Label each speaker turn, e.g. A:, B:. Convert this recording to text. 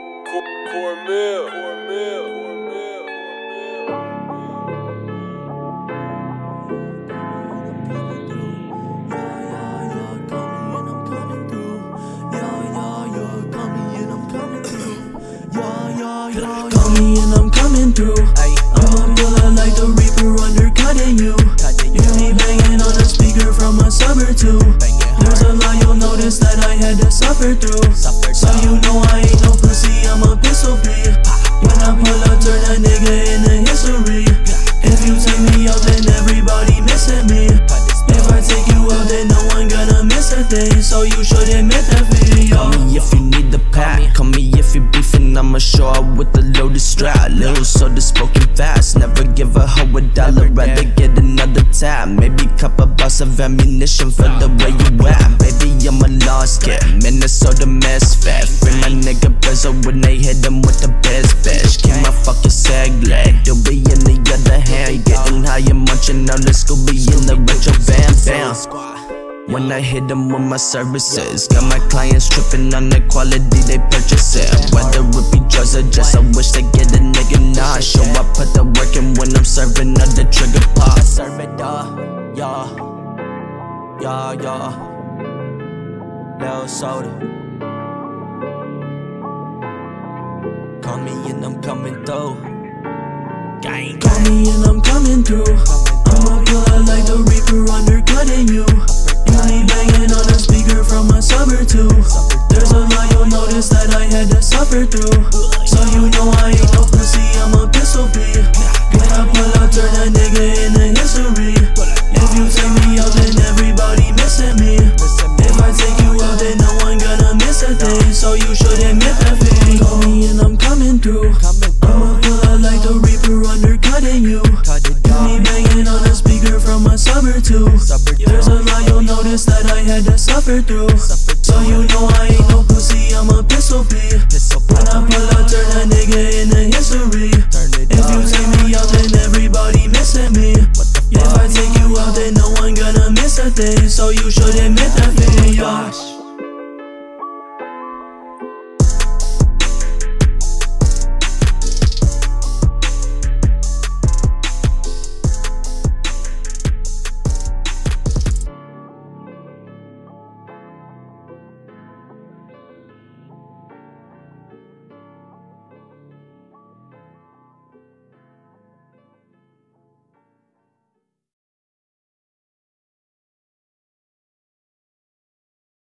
A: Call me and I'm coming through. I'm a killer like the Reaper, undercutting you. Hear me banging on a speaker from a sub or two. There's a lot you'll notice that I had to suffer through. So you know I ain't no pussy, I'm a pistol beat. When I pull up, turn a nigga into history. If you take me out, then everybody missing me. If I take you out, then no one gonna miss a thing. So you should admit that video.
B: Call me if you need the pack. Call me if you beefing, I'ma show up with the loaded strap. Little soda spoken fast, never give a hoe $1. Rather get another tab. Maybe couple bucks of ammunition for the way you at. Baby, I'm a lost kid, Minnesota misfit. Free my nigga Bezzo when they hit him with the best fish. Keep my fucking seg leg. Do be in the other hand, getting high and munching on the Scooby in the retro van. Bam. When I hit them with my services, got my clients tripping on the quality they purchase it. Whether it be drugs or just, I wish they get a nigga nah. Show I put the work in when I'm serving on the trigger pop. I serve it, yeah, Lil Soda. Call me and I'm coming through. Gang.
A: Call me and I'm coming through. I'm a killer like the Reaper, undercutting you. Hear me banging on a speaker from a sub or two. There's a lot you'll notice that I had to suffer through. So you know I ain't no pussy, I'm a pistol beat. When I pull up, turn a nigga into history. If you take me out, then everybody missing me. If I take you out, then no one gonna miss a thing. So you should admit that thing. Call me and I'm coming through. I'm a killer like the Reaper, undercutting you. Hear me banging on a speaker from a sub or two. There's a lot you'll notice that I had to suffer through. So you know I ain't no pussy, I'm a pistol beat. When I pull up, turn a nigga into history. If you take me out, then everybody missing me. If I take you out, then no one gonna miss a thing. So you should